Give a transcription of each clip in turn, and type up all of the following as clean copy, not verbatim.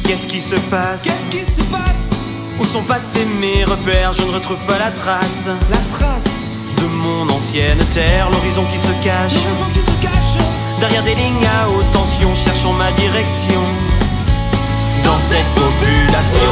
Qu'est-ce qui se passe? Qu'est-ce qui se passe? Où sont passés mes repères? Je ne retrouve pas la trace de mon ancienne terre. L'horizon qui se cache derrière des lignes à haute tension, cherchant ma direction dans cette population.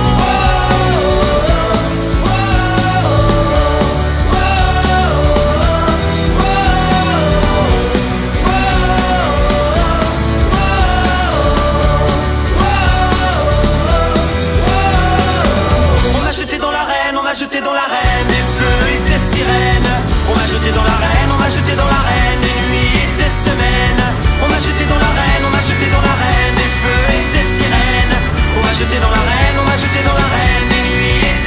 Jeté dans l'arène, les feux et des sirènes. On m'a jeté dans l'arène, on m'a jeté dans l'arène, les nuits et des semaines. On m'a jeté dans l'arène, on m'a jeté dans l'arène, les feux et des sirènes. On m'a jeté dans l'arène, on m'a jeté dans l'arène, les nuits et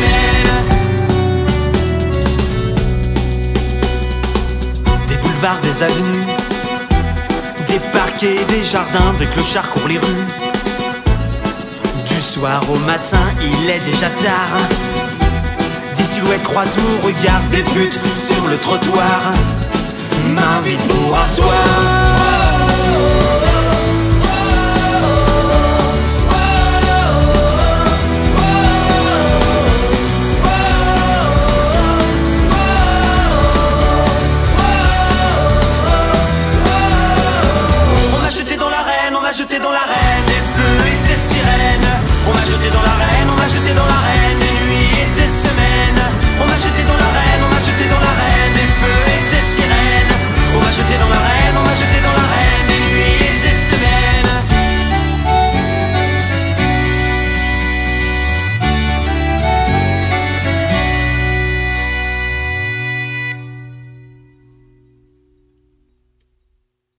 des semaines. Des boulevards, des avenues, des parquets, des jardins, des clochards courent les rues. Du soir au matin, il est déjà tard. Des silhouettes croisent mon regard, des buts sur le trottoir m'invitent pour un soir.